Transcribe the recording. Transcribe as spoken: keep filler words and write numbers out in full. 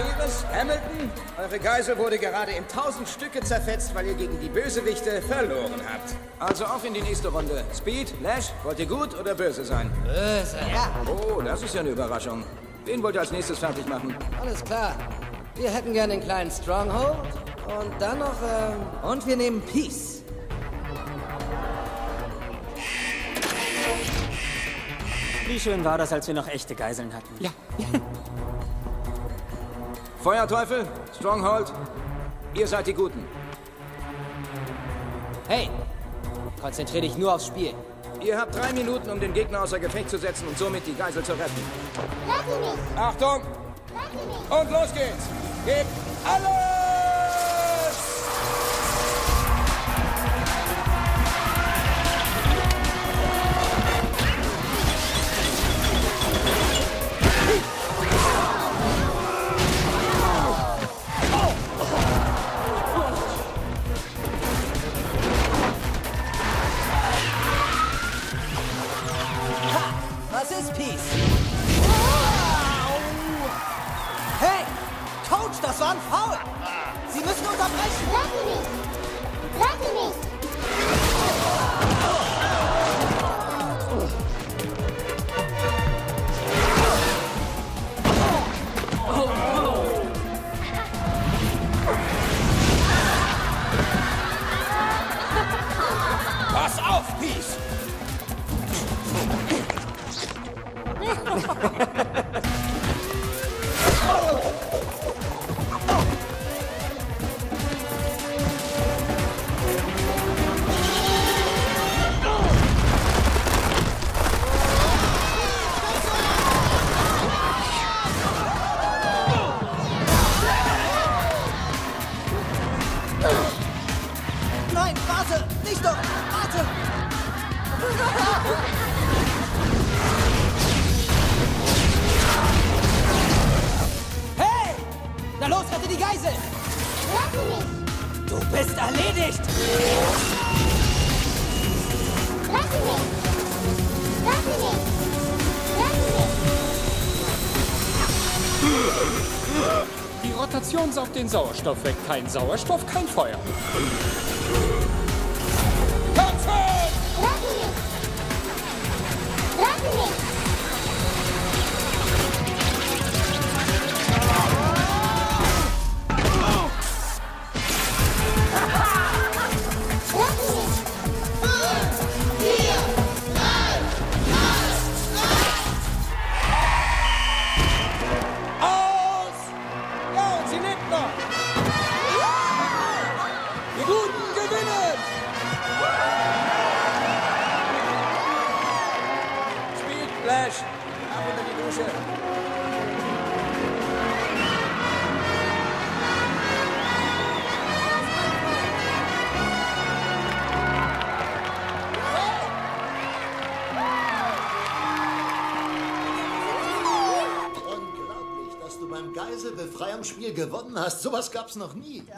Ramirez, Hamilton, eure Geisel wurde gerade in tausend Stücke zerfetzt, weil ihr gegen die Bösewichte verloren habt. Also auf in die nächste Runde. Speed, Lash, wollt ihr gut oder böse sein? Böse, ja. Oh, das ist ja eine Überraschung. Wen wollt ihr als nächstes fertig machen? Alles klar. Wir hätten gern den kleinen Stronghold und dann noch, ähm... Und wir nehmen Peace. Wie schön war das, als wir noch echte Geiseln hatten. Ja. Feuerteufel, Stronghold, ihr seid die Guten. Hey, konzentrier dich nur aufs Spiel. Ihr habt drei Minuten, um den Gegner außer Gefecht zu setzen und somit die Geisel zu retten. Rette mich! Achtung! Rette mich! Und los geht's! Gebt alles! Was ist Peace? Hey! Coach, das war ein Foul! Sie müssen unterbrechen! Rette mich! Rette mich! Pass auf, Peace! Nein, warte! Nicht doch! Warte! Hey! Na los, rette die Geisel! Rette mich! Du bist erledigt! Rette mich! Rette mich! Rette mich! Die Rotation saugt den Sauerstoff weg. Kein Sauerstoff, kein Feuer. Kämpfen! Rette mich! Rette mich! Aus! Ja, und sie lebt noch! Die Guten gewinnen! Speed, Lash, ab unter die Dusche. Unglaublich, dass du beim Geiselbefreiungsspiel gewonnen hast. Sowas gab's noch nie.